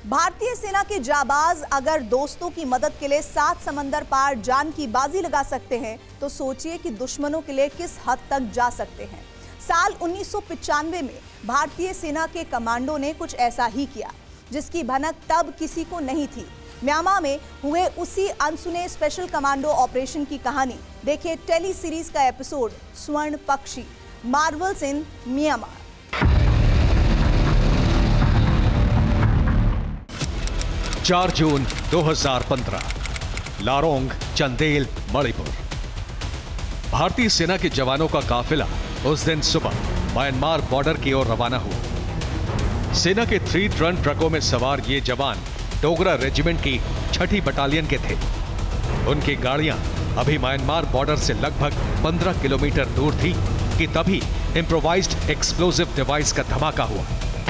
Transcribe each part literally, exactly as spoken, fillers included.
भारतीय सेना के जाबाज अगर दोस्तों की मदद के लिए सात समंदर पार जान की बाजी लगा सकते हैं तो सोचिए कि दुश्मनों के लिए किस हद तक जा सकते हैं। साल उन्नीस सौ पचानवे में भारतीय सेना के कमांडो ने कुछ ऐसा ही किया जिसकी भनक तब किसी को नहीं थी। म्यांमार में हुए उसी अनसुने स्पेशल कमांडो ऑपरेशन की कहानी देखिए टेली सीरीज का एपिसोड स्वर्ण पक्षी, मार्वल्स इन म्यांमार। चार जून दो हज़ार पंद्रह, लारोंग, चंदेल, मणिपुर। भारतीय सेना के जवानों का काफिला उस दिन सुबह म्यांमार बॉर्डर की ओर रवाना हुआ। सेना के थ्री टन ट्रकों में सवार ये जवान डोगरा रेजिमेंट की छठी बटालियन के थे। उनकी गाड़ियां अभी म्यांमार बॉर्डर से लगभग पंद्रह किलोमीटर दूर थी कि तभी इम्प्रोवाइज्ड एक्सप्लोसिव डिवाइस का धमाका हुआ।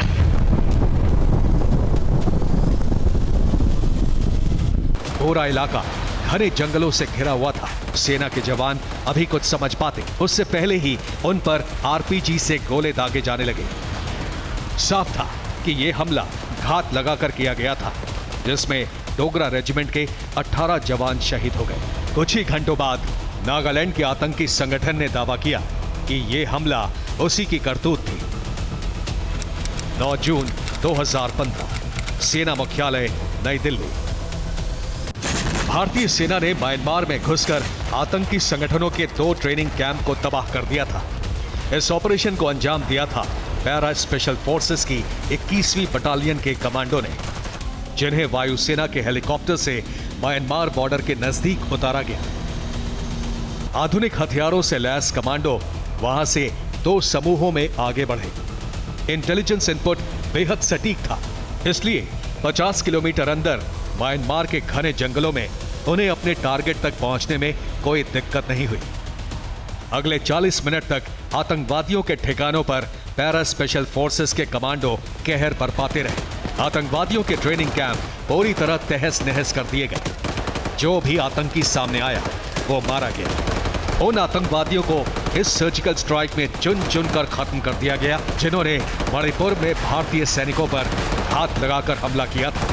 पूरा इलाका घने जंगलों से घिरा हुआ था। सेना के जवान अभी कुछ समझ पाते उससे पहले ही उन पर आरपीजी से गोले दागे जाने लगे। साफ था कि यह हमला घात लगाकर किया गया था, जिसमें डोगरा रेजिमेंट के अठारह जवान शहीद हो गए। कुछ ही घंटों बाद नागालैंड के आतंकी संगठन ने दावा किया कि यह हमला उसी की करतूत थी। नौ जून दो हज़ार पंद्रह, सेना मुख्यालय, नई दिल्ली। भारतीय सेना ने म्यांमार में घुसकर आतंकी संगठनों के दो ट्रेनिंग कैंप को तबाह कर दिया था। इस ऑपरेशन को अंजाम दिया था पैरा स्पेशल फोर्सेस की इक्कीसवीं बटालियन के कमांडो ने, जिन्हें वायुसेना के हेलीकॉप्टर से म्यांमार बॉर्डर के नजदीक उतारा गया। आधुनिक हथियारों से लैस कमांडो वहां से दो समूहों में आगे बढ़े। इंटेलिजेंस इनपुट बेहद सटीक था, इसलिए पचास किलोमीटर अंदर म्यांमार के घने जंगलों में उन्हें अपने टारगेट तक पहुंचने में कोई दिक्कत नहीं हुई। अगले चालीस मिनट तक आतंकवादियों के ठिकानों पर पैरा स्पेशल फोर्सेस के कमांडो कहर बरपाते रहे। आतंकवादियों के ट्रेनिंग कैंप पूरी तरह तहस नहस कर दिए गए। जो भी आतंकी सामने आया वो मारा गया। उन आतंकवादियों को इस सर्जिकल स्ट्राइक में चुन चुन कर खत्म कर दिया गया जिन्होंने मणिपुर में भारतीय सैनिकों पर हाथ लगाकर हमला किया था।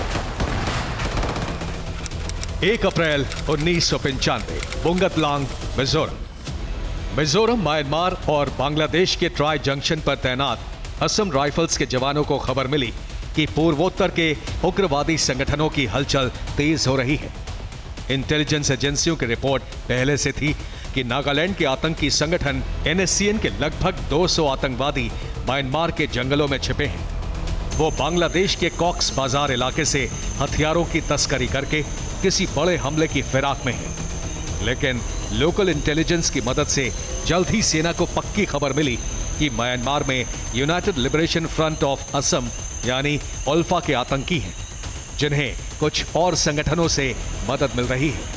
एक अप्रैल उन्नीस सौ पंचानवे, बुंगतलांग, मिजोरम। मिजोरम, म्यांमार और बांग्लादेश के ट्राई जंक्शन पर तैनात असम राइफल्स के जवानों को खबर मिली कि पूर्वोत्तर के उग्रवादी संगठनों की हलचल तेज हो रही है। इंटेलिजेंस एजेंसियों की रिपोर्ट पहले से थी कि नागालैंड के आतंकी संगठन एनएससीएन के लगभग दो सौ आतंकवादी म्यांमार के जंगलों में छिपे हैं। वो बांग्लादेश के कॉक्स बाजार इलाके से हथियारों की तस्करी करके किसी बड़े हमले की फिराक में है। लेकिन लोकल इंटेलिजेंस की मदद से जल्द ही सेना को पक्की खबर मिली कि म्यांमार में United Liberation Front of Assam यानी उल्फा के आतंकी हैं, जिन्हें कुछ और संगठनों से मदद मिल रही है।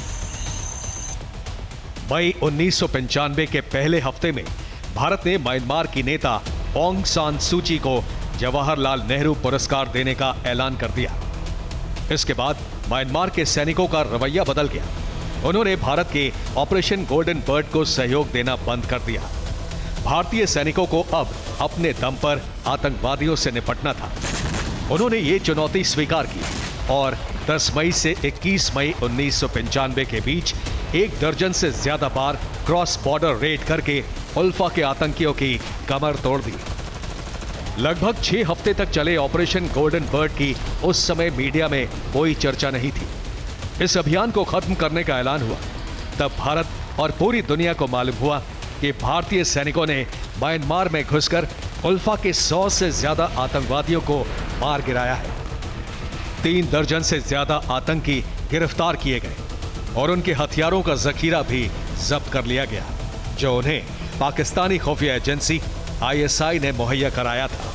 मई उन्नीस सौ पंचानवे के पहले हफ्ते में भारत ने म्यांमार की नेता ऑंग सान सूची को जवाहरलाल नेहरू पुरस्कार देने का ऐलान कर दिया। इसके बाद म्यांमार के सैनिकों का रवैया बदल गया। उन्होंने भारत के ऑपरेशन गोल्डन बर्ड को सहयोग देना बंद कर दिया। भारतीय सैनिकों को अब अपने दम पर आतंकवादियों से निपटना था। उन्होंने ये चुनौती स्वीकार की और दस मई से इक्कीस मई उन्नीस सौ पंचानवे के बीच एक दर्जन से ज्यादा बार क्रॉस बॉर्डर रेड करके उल्फा के आतंकियों की कमर तोड़ दी। लगभग छह हफ्ते तक चले ऑपरेशन गोल्डन बर्ड की उस समय मीडिया में कोई चर्चा नहीं थी। इस अभियान को खत्म करने का ऐलान हुआ तब भारत और पूरी दुनिया को मालूम हुआ कि भारतीय सैनिकों ने म्यांमार में घुसकर उल्फा के सौ से ज्यादा आतंकवादियों को मार गिराया है। तीन दर्जन से ज्यादा आतंकी गिरफ्तार किए गए और उनके हथियारों का जखीरा भी जब्त कर लिया गया, जो उन्हें पाकिस्तानी खुफिया एजेंसी आई एस आई ने मुहैया कराया था।